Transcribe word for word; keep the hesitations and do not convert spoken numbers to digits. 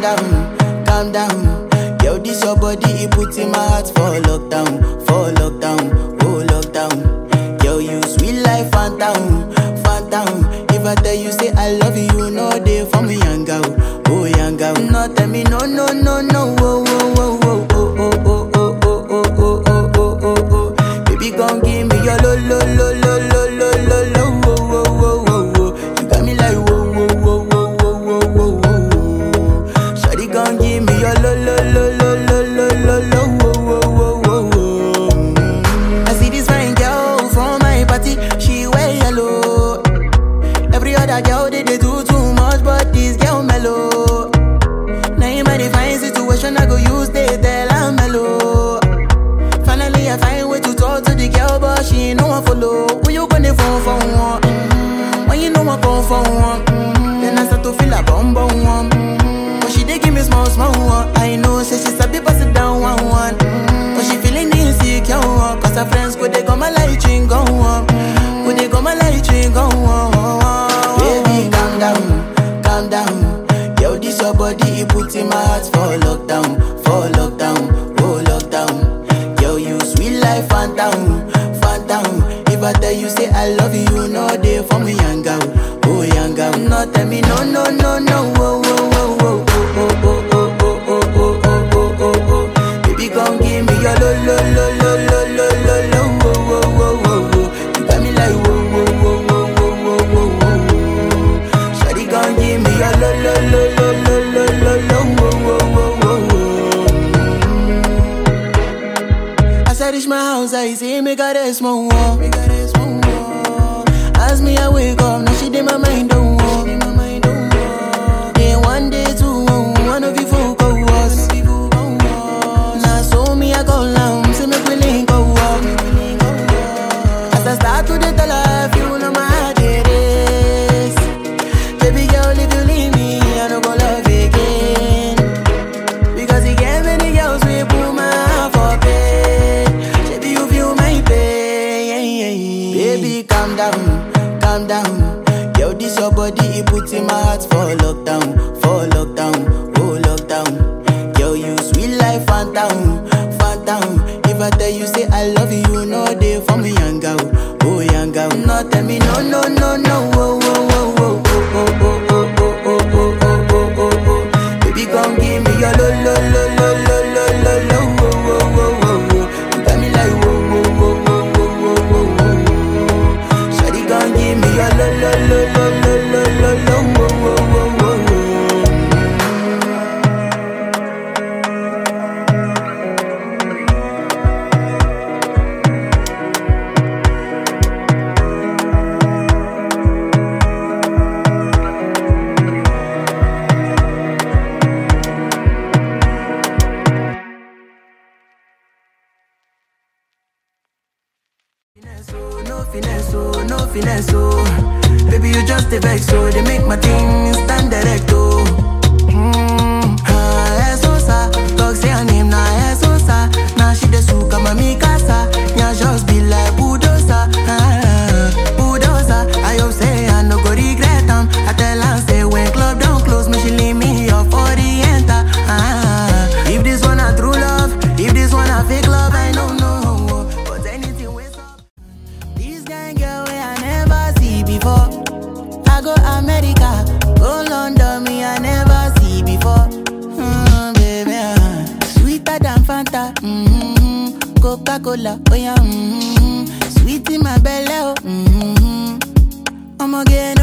down, calm down. Yo, this your body, it puts in my heart for lockdown, for lockdown, oh lockdown. Yo, you sweet life, phantom, phantom. If I tell you say I love you, you know they for me yanga, oh yanga. No tell me no, no, no, no, oh, oh, oh, oh, oh, oh, oh, oh, oh, oh, oh, oh, oh, oh. Baby, gon' give me your lo, lo, lo, lo, lo, lo, lo, lo, oh, oh, oh, oh, oh. You got me like whoa, whoa, whoa, whoa, whoa, whoa, whoa, whoa. Shawty gon' give me your lo, lo, lo, lo, lo, lo, lo, lo, oh, oh, oh, oh, oh. I see this fine girl from my party, she wear yellow. Every other girl they, they do too much, but this girl mellow. Naim I define situation, I go use they tell I'm mellow. Finally I find way to talk to the girl, but she ain't no one follow. Who you gonna phone for one? Mm-hmm. When you know I come for one, mm-hmm. Then I start to feel a bum bum one. Mm-hmm. But she dey give me small small one. I know say she sabi pass it down one one. Mm-hmm. But she feeling insecure, cause her friends could they come my light ring go on. Could they come my light ring go on. Baby calm down, calm down. Yo, this your body, it puts in my heart for lockdown, for lockdown, oh lockdown. Yo, you sweet life, phantom, phantom. If I tell you say I love you, you know they for me yanga, oh yanga. No tell me no, no, no, no, oh, oh, oh, oh, oh, oh, oh, oh, oh, oh, oh, oh, oh, oh. Baby, gon' give me your lo, lo, lo, lo, lo, lo, lo, lo, oh, oh, oh, oh, oh. You got me like whoa, whoa, whoa, whoa, whoa, whoa, whoa, whoa. Shawty gon' give me your lo, lo, lo, lo, lo, lo, lo, lo, oh, oh, oh, oh, oh. As I reach my house, I see me got a small wall. As me I wake up, now she did my mind don't walk. Then one day two, one of you folk go was. Now so me I go down, see me willing go walk. As I start to the tell her, you know my heart it is. Baby girl, if you leave me, I don't go love again. Because you get many girls we put my heart for pain. Baby, you feel my pain. Baby, calm down, calm down. Yo, this your body, it puts in my heart for lockdown, for lockdown, oh lockdown. Yo, you sweet life, phantom, phantom. If I tell you say I love you, you know they for me yanga, oh yanga. No tell me no, no, no, no, oh, oh, oh, oh, oh, oh, oh, oh, oh, oh, oh, oh, oh, oh. Baby, gon' give me your lo, lo, lo, lo, lo, lo, lo, lo, oh, oh, oh, oh, oh. You got me like whoa, whoa, whoa, whoa, whoa, whoa, whoa, whoa. Shawty gon' give me your lo, lo, lo, lo, lo, lo, lo, lo, oh, oh, oh, oh, oh. No finesse, oh, no finesse, oh. Baby, you just a vex, so they make my thing stand direct, oh. Mm, ah, esosa, dog say her name, na esosa. Now she the suka, mami casa. Yeah, just be like bulldozer, ah, bulldozer. I hope say I no go regret them. I tell her say when club down close, me she leave me up for the enter, ah. If this one a true love, if this one a fake love, I don't know. Before I go America, go London, me I never see before. Mm, baby, uh, sweeter than Fanta, mm-hmm. Coca-Cola, oh yeah, mm-hmm. Sweet in my belly, oh, mm-hmm. I'm again.